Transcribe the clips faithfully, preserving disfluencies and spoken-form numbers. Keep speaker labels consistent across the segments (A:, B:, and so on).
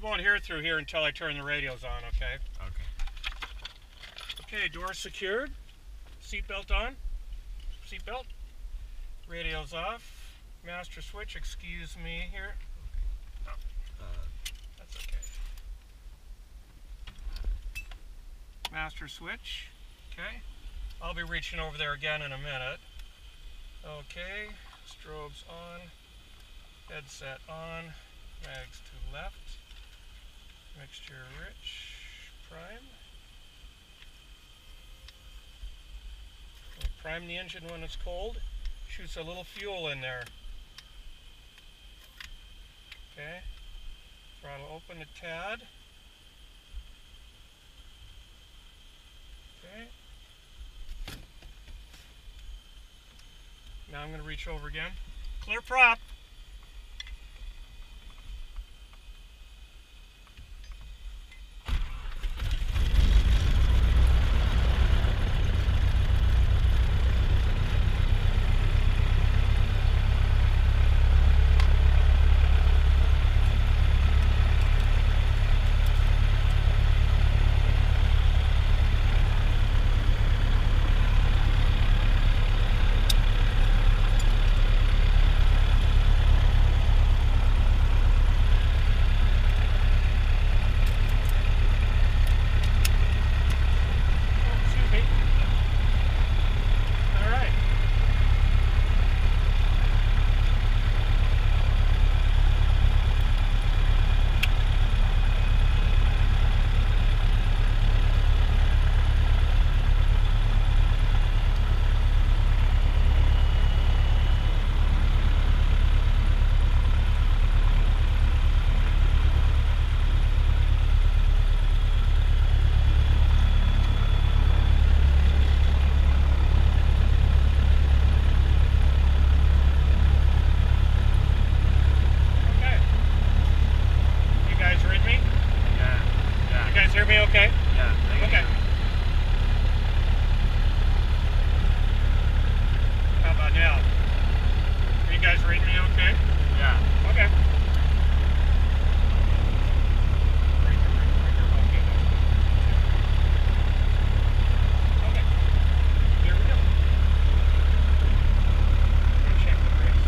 A: You won't hear through here until I turn the radios on, okay?
B: Okay.
A: Okay, door secured. Seatbelt on. Seatbelt. Radio's off. Master switch, excuse me here. No,
B: Uh,
A: that's okay. Master switch. Okay. I'll be reaching over there again in a minute. Okay. Strobes on. Headset on. Mags to left. Mixture rich. Prime. We'll prime the engine when it's cold. Shoots a little fuel in there. Okay. Throttle open a tad. Okay. Now I'm going to reach over again. Clear prop. Hear me okay?
B: Yeah.
A: Okay. How about now? Are you guys reading me okay?
B: Yeah.
A: Okay. Okay. Here we go. Check the brakes.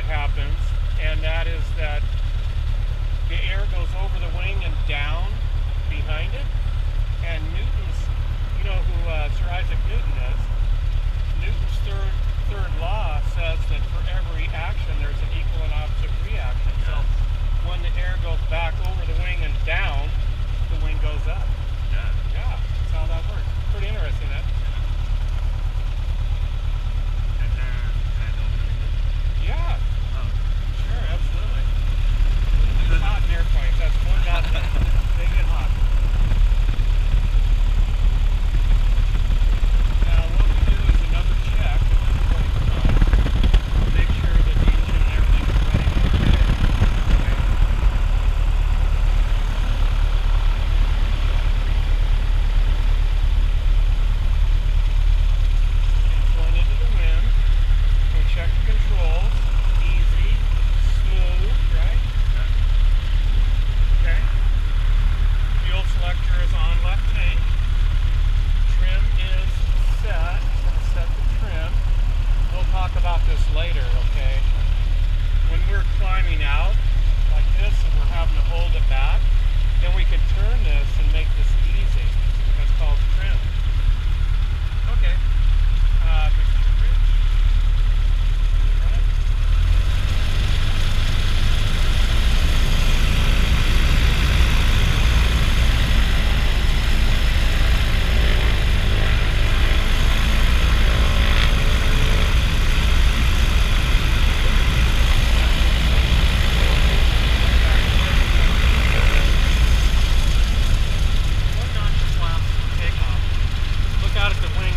A: happens, and that is that the air goes over the wing and down behind it. And Newton's, you know who uh, Sir Isaac Newton is? Newton's third third law says that for every action there's an equal and opposite reaction. So when the air goes back over the wing and down, the wing goes up.
B: Yeah.
A: Yeah, that's how that works. Pretty interesting, that.
B: And then kind of
A: Yeah,
B: oh.
A: sure, absolutely. It's hot in airplanes. That's one bad thing. They get hot. Now what we do is another check at this point in time. Make sure that the engine and everything is running okay. Okay. It's going into the wind. We check the controls. Easy, smooth, right? Okay. Fuel selector is on left tank. Trim is set. Gonna set the trim. We'll talk about this later, okay? When we're climbing out like this and we're having to hold it back, then we can turn this and make this easy. That's called trim. Okay. Uh, Mister Rich. All right. One notch flaps for takeoff. Look out at the wing